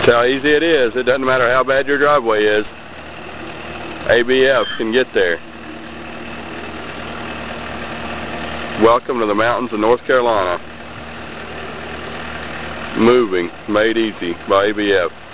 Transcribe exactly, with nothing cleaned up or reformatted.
That's how easy it is. It doesn't matter how bad your driveway is. A B F can get there. Welcome to the mountains of North Carolina. Moving made easy by A B F.